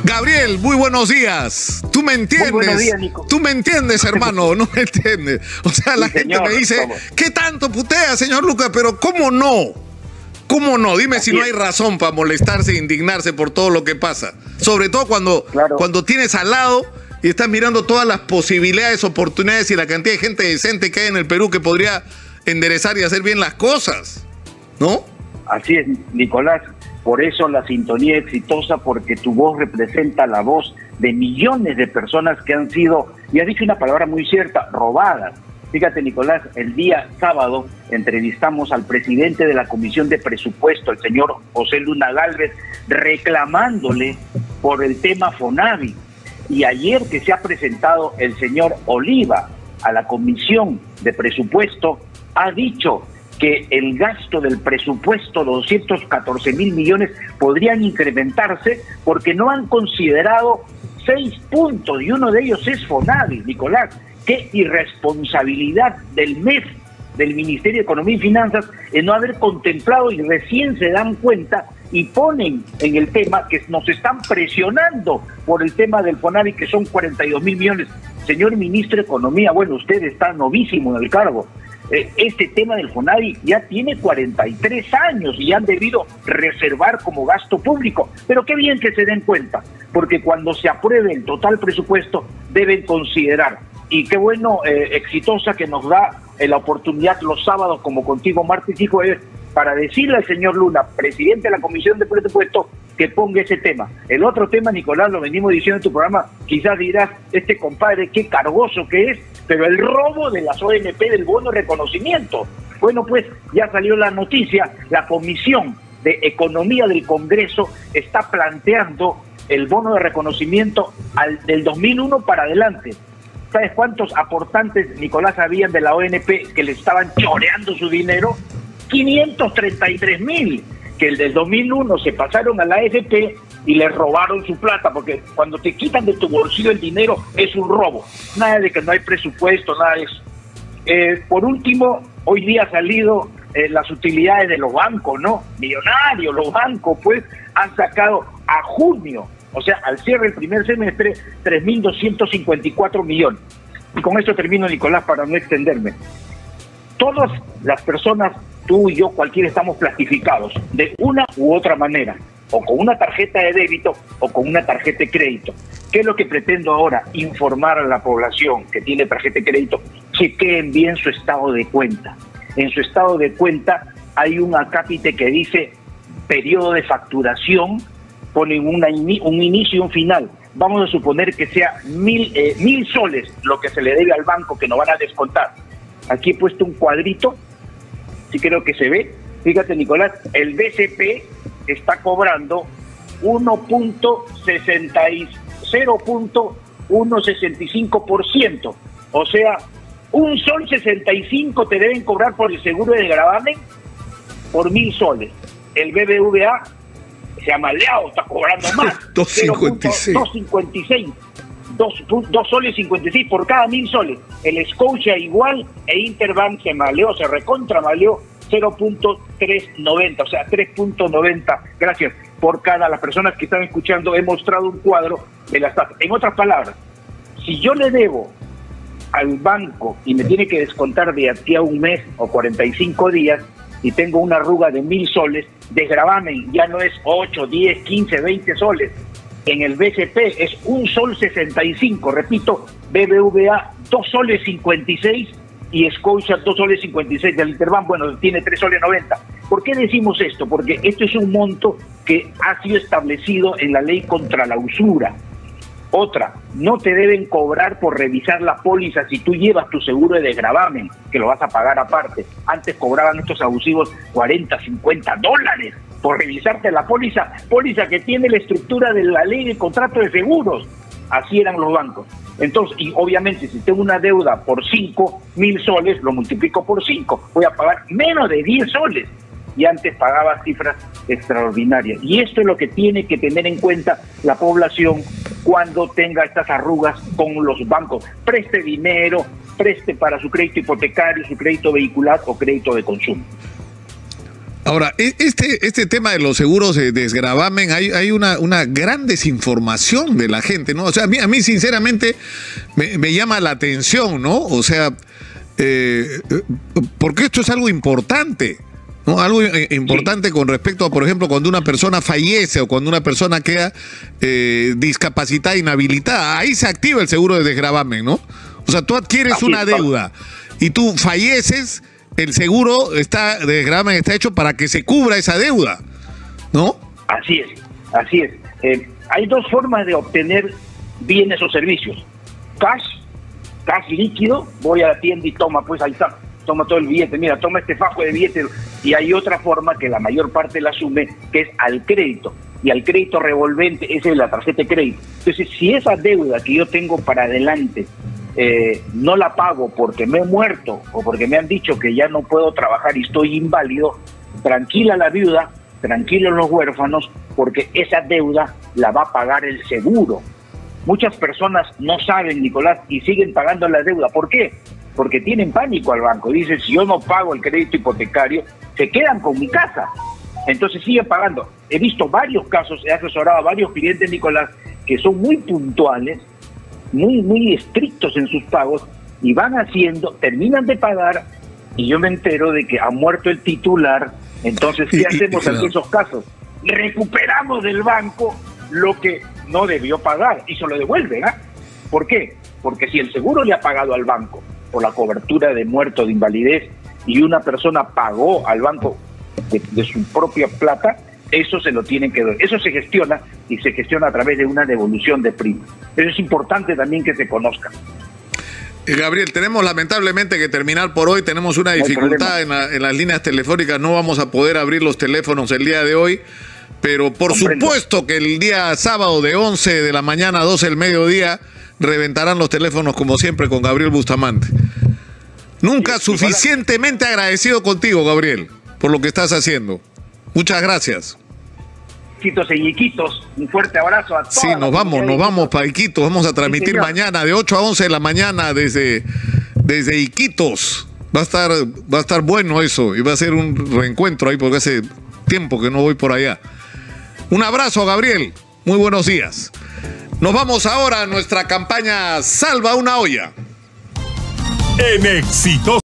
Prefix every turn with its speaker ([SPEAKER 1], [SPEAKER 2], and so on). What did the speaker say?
[SPEAKER 1] Gabriel, muy buenos días. ¿Tú me entiendes?
[SPEAKER 2] Muy buenos días, Nico.
[SPEAKER 1] ¿Tú me entiendes, hermano? ¿No me entiendes? O sea, la gente
[SPEAKER 2] señor,
[SPEAKER 1] me dice,
[SPEAKER 2] ¿cómo?
[SPEAKER 1] ¿qué tanto putea, señor Lucas? Pero ¿cómo no? ¿Cómo no? Dime si no hay razón para molestarse e indignarse por todo lo que pasa. Sobre todo cuando tienes al lado y estás mirando todas las posibilidades, oportunidades y la cantidad de gente decente que hay en el Perú que podría enderezar y hacer bien las cosas, ¿no?
[SPEAKER 2] Así es, Nicolás. Por eso la sintonía exitosa, porque tu voz representa la voz de millones de personas que han sido, y has dicho una palabra muy cierta, robadas. Fíjate, Nicolás, el día sábado entrevistamos al presidente de la Comisión de Presupuesto, el señor José Luna Gálvez, reclamándole por el tema FONAVI. Y ayer que se ha presentado el señor Oliva a la Comisión de Presupuesto, ha dicho que el gasto del presupuesto, 214.000 millones, podrían incrementarse porque no han considerado 6 puntos, y uno de ellos es FONAVI, Nicolás. Qué irresponsabilidad del MEF, del Ministerio de Economía y Finanzas, en no haber contemplado, y recién se dan cuenta y ponen en el tema que nos están presionando por el tema del FONAVI, que son 42.000 millones. Señor Ministro de Economía, bueno, usted está novísimo en el cargo. Este tema del FONAVI ya tiene 43 años y han debido reservar como gasto público. Pero qué bien que se den cuenta, porque cuando se apruebe el total presupuesto deben considerar. Y qué bueno, exitosa, que nos da la oportunidad los sábados, como contigo martes y jueves, para decirle al señor Luna, presidente de la Comisión de Presupuesto, que ponga ese tema. El otro tema, Nicolás, lo venimos diciendo en tu programa, quizás dirás, este compadre, qué cargoso que es, pero el robo de las ONP del bono de reconocimiento. Bueno, pues ya salió la noticia, la Comisión de Economía del Congreso está planteando el bono de reconocimiento del 2001 para adelante. ¿Sabes cuántos aportantes, Nicolás, habían de la ONP que le estaban choreando su dinero? 533.000, que el del 2001 se pasaron a la AFP y le robaron su plata, porque cuando te quitan de tu bolsillo el dinero es un robo. Nada de que no hay presupuesto, nada de eso. Por último, hoy día ha salido las utilidades de los bancos, ¿no? Millonarios, los bancos, pues, han sacado a junio, o sea, al cierre del primer semestre, 3.254 millones. Y con esto termino, Nicolás, para no extenderme. Todas las personas, tú y yo, cualquiera, estamos plastificados de una u otra manera, o con una tarjeta de débito o con una tarjeta de crédito. ¿Qué es lo que pretendo ahora? Informar a la población que tiene tarjeta de crédito, chequeen bien su estado de cuenta. En su estado de cuenta hay un acápite que dice periodo de facturación, ponen un inicio y un final. Vamos a suponer que sea 1.000 soles lo que se le debe al banco, que nos van a descontar. Aquí he puesto un cuadrito, sí creo que se ve. Fíjate, Nicolás, el BCP está cobrando 0.165%. O sea, 1,65 sol te deben cobrar por el seguro de gravamen por 1.000 soles. El BBVA se ha maleado, está cobrando más. 2.56. 2 soles 56 por cada 1.000 soles. El Scotia igual, e Interbank se maleó, se recontra maleó, 0.390, o sea, 3.90, gracias, por cada. Las personas que están escuchando, he mostrado un cuadro de las tasas. En otras palabras, si yo le debo al banco y me tiene que descontar de aquí a un mes o 45 días, y tengo una arruga de 1.000 soles, de gravamen ya no es 8, 10, 15, 20 soles. En el BCP es 1,65 sol, repito, BBVA 2 soles 56 y Scotia 2 soles 56 del Interbank, bueno, tiene 3 soles 90. ¿Por qué decimos esto? Porque esto es un monto que ha sido establecido en la ley contra la usura. Otra, no te deben cobrar por revisar la póliza si tú llevas tu seguro de desgravamen, que lo vas a pagar aparte. Antes cobraban estos abusivos 40, 50 dólares por revisarte la póliza que tiene la estructura de la ley de contrato de seguros. Así eran los bancos. Entonces, y obviamente, si tengo una deuda por 5.000 soles, lo multiplico por 5, voy a pagar menos de 10 soles. Y antes pagaba cifras extraordinarias. Y esto es lo que tiene que tener en cuenta la población cuando tenga estas arrugas con los bancos. Preste dinero, preste para su crédito hipotecario, su crédito vehicular o crédito de consumo.
[SPEAKER 1] Ahora, este tema de los seguros de desgravamen, hay una gran desinformación de la gente, ¿no? O sea, a mí sinceramente me llama la atención, ¿no? O sea, porque esto es algo importante, ¿no? Algo importante con respecto a, por ejemplo, cuando una persona fallece o cuando una persona queda discapacitada, inhabilitada, ahí se activa el seguro de desgravamen, ¿no? O sea, tú adquieres una deuda y tú falleces, el seguro de desgravamen está hecho para que se cubra esa deuda, ¿no? Así es,
[SPEAKER 2] así es. Hay dos formas de obtener bienes o servicios. Cash líquido, voy a la tienda y toma, pues ahí está, toma todo el billete, mira, toma este fajo de billetes. Y hay otra forma que la mayor parte la asume, que es al crédito. Y al crédito revolvente, esa es la tarjeta de crédito. Entonces, si esa deuda que yo tengo para adelante no la pago porque me he muerto o porque me han dicho que ya no puedo trabajar y estoy inválido, tranquila la viuda, tranquilos los huérfanos, porque esa deuda la va a pagar el seguro. Muchas personas no saben, Nicolás, y siguen pagando la deuda. ¿Por qué? Porque tienen pánico al banco. Dicen, si yo no pago el crédito hipotecario, se quedan con mi casa. Entonces siguen pagando. He visto varios casos, he asesorado a varios clientes, Nicolás, que son muy puntuales, muy estrictos en sus pagos, y van haciendo, terminan de pagar, y yo me entero de que ha muerto el titular. Entonces, ¿qué hacemos ante esos casos? Recuperamos del banco lo que no debió pagar y se lo devuelven, ¿ah? ¿Por qué? Porque si el seguro le ha pagado al banco por la cobertura de muerto, de invalidez, y una persona pagó al banco de su propia plata, eso se lo tienen que dar. Eso se gestiona, y se gestiona a través de una devolución de prima. Eso es importante también que se conozca.
[SPEAKER 1] Gabriel, tenemos lamentablemente que terminar por hoy. Tenemos una dificultad en las líneas telefónicas. No vamos a poder abrir los teléfonos el día de hoy, pero por supuesto que el día sábado de 11 de la mañana a 12 del mediodía reventarán los teléfonos como siempre con Gabriel Bustamante. Nunca suficientemente agradecido contigo, Gabriel, por lo que estás haciendo. Muchas gracias.
[SPEAKER 2] Iquitos y Iquitos, un fuerte abrazo a todos.
[SPEAKER 1] Sí, nos vamos para Iquitos. Vamos a transmitir mañana de 8 a 11 de la mañana desde Iquitos. Va a estar bueno eso, y va a ser un reencuentro ahí porque hace tiempo que no voy por allá. Un abrazo, Gabriel. Muy buenos días. Nos vamos ahora a nuestra campaña Salva una olla.
[SPEAKER 3] En Éxito.